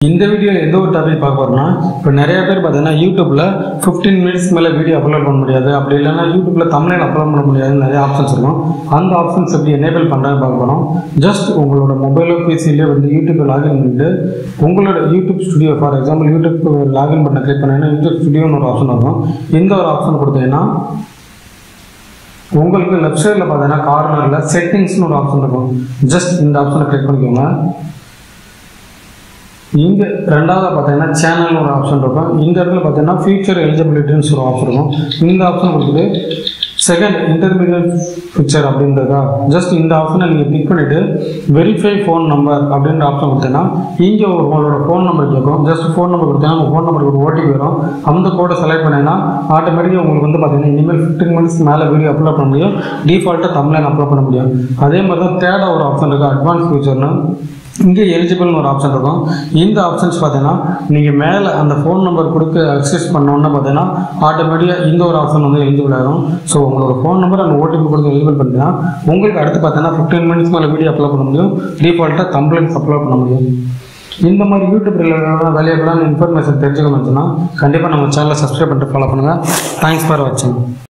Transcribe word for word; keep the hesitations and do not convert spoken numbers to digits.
இந்த வீடியோல எந்த ஒரு டாபிக் பார்க்க போறோம்னா இப்போ நிறைய பேர் பார்த்தீங்கன்னா யூடியூப்ல ஃபிஃப்டீன் மினிட்ஸ் மேலே வீடியோ அப்லோட் பண்ண முடியாது, அப்படி இல்லைன்னா யூடியூப்ல தம்ப்நெயில் அப்லோட் பண்ண முடியாதுன்னு நிறைய ஆப்ஷன்ஸ் இருக்கும். அந்த ஆப்ஷன்ஸ் எப்படி எனேபிள் பண்ணுறதுன்னு பார்க்க போகிறோம். ஜஸ்ட் உங்களோட மொபைலோ பிசிலேயே வந்து யூடியூப் லாகின் பண்ணிட்டு உங்களோட YouTube studio, for example YouTube login பண்ண கிளிக் பண்ணீங்கன்னா யூடியூப் ஸ்டுடியோன்னு ஒரு ஆப்ஷன் இருக்கும். இந்த ஒரு ஆப்ஷன் கொடுத்தீங்கன்னா உங்களுக்கு லெஃப்ட் சைடில் பார்த்தீங்கன்னா கார்னரில் செட்டிங்ஸ்னு ஒரு ஆப்ஷன் இருக்கும். ஜஸ்ட் இந்த ஆப்ஷனை கிளிக் பண்ணிக்கோங்க. இங்கே ரெண்டாவது பார்த்தீங்கன்னா சேனல்னு ஒரு ஆப்ஷன் இருக்கும். இந்த இடத்துல பார்த்தீங்கன்னா ஃபியூச்சர் எலிஜிபிலிட்டின்னு ஒரு ஆப்ஷன் இருக்கும். இந்த ஆப்ஷன் கொடுத்துட்டு செகண்ட் இன்டர்மீடியட் ஃபியூச்சர் அப்படின்றதா ஜஸ்ட் இந்த ஆப்ஷனை நீங்கள் கிளிக் பண்ணிவிட்டு வெரிஃபை ஃபோன் நம்பர் அப்படின்ற ஆப்ஷன் கொடுத்தீங்கன்னா இங்கே உங்களோட ஃபோன் நம்பர் கேட்கும். ஜஸ்ட் ஃபோன் நம்பர் கொடுத்தீங்கன்னா உங்கள் ஃபோன் நம்பருக்கு ஒரு ஓடிபி வரும். அந்த கோடை செலக்ட் பண்ணிங்கன்னா ஆட்டோமேட்டிக்காக உங்களுக்கு வந்து பார்த்தீங்கன்னா இனிமேல் ஃபிஃப்டீன் மினிட்ஸ் மேலே வீடியோ அப்லோட் பண்ண முடியும். டிஃபால்ட்டாக தம்ப்நெயில் அப்லோட் பண்ண முடியும். அதே மாதிரி தான் தேர்டாக ஒரு ஆப்ஷன் இருக்குது, அட்வான்ஸ் ஃபியூச்சர்னு. இங்கே எலிஜிபிள்னு ஒரு ஆப்ஷன் இருக்கும். இந்த ஆப்ஷன்ஸ் பார்த்தீங்கன்னா நீங்கள் மேலே அந்த ஃபோன் நம்பர் கொடுத்து அக்சஸ் பண்ணோன்னு பார்த்தீங்கன்னா ஆட்டோமேட்டிக்காக இந்த ஒரு ஆப்ஷன் வந்து எலிஜிபிள் ஆகும். ஸோ உங்களோட ஃபோன் நம்பர் அந்த ஓடிபி கொடுத்து எலிஜிபிள் பண்ணிங்கன்னா உங்களுக்கு அடுத்து பார்த்தீங்கன்னா ஃபிஃப்டீன் மினிட்ஸ் மேலே வீடியோ அப்லோட் பண்ண முடியும். டிஃபால்ட்டாக தம்ப்நெயில்ஸ் அப்லோட் பண்ண முடியும். இந்த மாதிரி யூடியூப் ரிலேட்டடான வேல்யூபிளான இன்ஃபர்மேஷன் தெரிஞ்சுக்கணும்னு சொன்னால் கண்டிப்பாக நம்ம சேனலை சப்ஸ்கிரைப் பண்ணிட்டு ஃபாலோ பண்ணுங்கள். தேங்க்ஸ் ஃபார் வாட்சிங்.